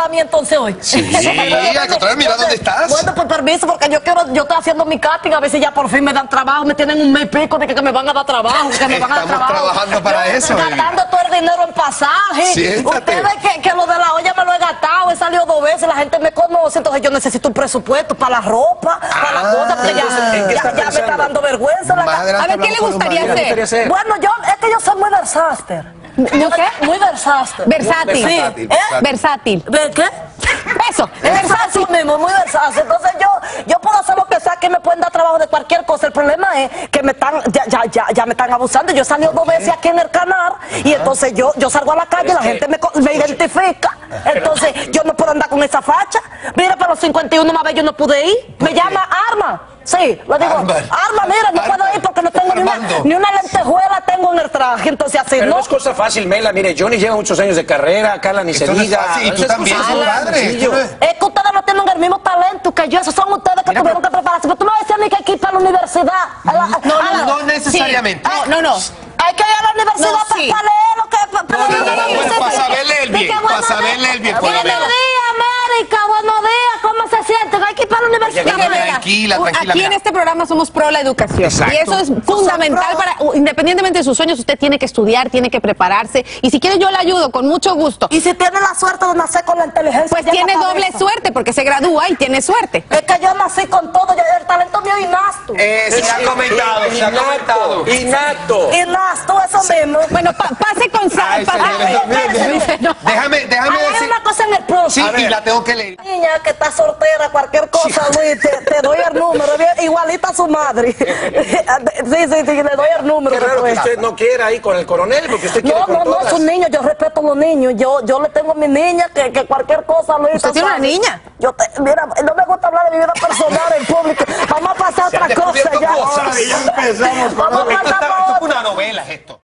a mí entonces hoy. Sí, al contrario, mira dónde estás. Bueno, pues permiso, porque yo estoy haciendo mi casting, a ver si ya por fin me dan trabajo, me tienen un mes y pico de que me van a dar trabajo, que me van a dar trabajo. Estamos trabajando para eso. Gastando todo el dinero en pasaje. Siéntate. Ustedes que lo de la olla me lo he gastado, he salido 2 veces, la gente me conoce, entonces yo necesito un presupuesto para la ropa, para las cosas, porque ya me está dando vergüenza. A ver, ¿qué le gustaría hacer? Bueno, es que yo soy muy versátil. ¿No qué? Muy versátil. Versátil. Sí. Versátil. ¿De qué? Eso, es Versátil versátil. mismo, muy versátil. Entonces yo puedo hacer lo que sea, que me pueden dar trabajo de cualquier cosa. El problema es que me están, ya me están abusando. Yo he salido 2 veces aquí en el canal y entonces yo salgo a la calle, la gente me identifica. Entonces yo no puedo andar con esa facha. Mira, para los 51 una vez yo no pude ir. Me llama Arma. Sí, lo digo. Arma, mira, no puedo ir porque no tengo ni una lentejuela tengo en el traje. Entonces así, Pero ¿no? no es cosa fácil, Mela. Mire, Johnny lleva muchos años de carrera, Carla ni se Esto no es diga. fácil, y tú también, compadre. Es que ustedes no tienen el mismo talento que yo. Esos son ustedes que tuvieron que prepararse. Pero tú me decías a mí que hay que ir para la universidad. No necesariamente. No. Hay que ir a la universidad para leer lo que... Para saberle el bien, para saberle el bien. Buenos días, América, buenos días, ¿cómo se sienten? Hay que ir para la universidad. Tranquila. Aquí en este programa somos pro la educación. Exacto. Y eso es fundamental independientemente de sus sueños, usted tiene que estudiar, tiene que prepararse. Y si quiere yo le ayudo con mucho gusto. Y si tiene la suerte de nacer con la inteligencia... Pues tiene doble suerte porque se gradúa y tiene suerte. Es que yo nací con todo, el talento mío es innato. Se ha comentado, se ha comentado. Innato. Innato, eso mismo. Bueno, pase con sal. Déjame Hay decir. una cosa en el próximo. Sí, y la tengo que leer. Niña que está soltera, cualquier cosa, Luis, te doy el número, igualita a su madre. Sí, le doy el número. Qué raro que usted no quiera ir con el coronel, porque usted quiere con No, todas. son niños, yo respeto a los niños. Yo le tengo a mi niña que cualquier cosa, Luis. ¿Usted tiene una niña? Mira, no me gusta hablar de mi vida personal en público. Vamos a pasar a otra cosa ya. Ya empezamos. Vamos a pasar Esto es una novela, esto.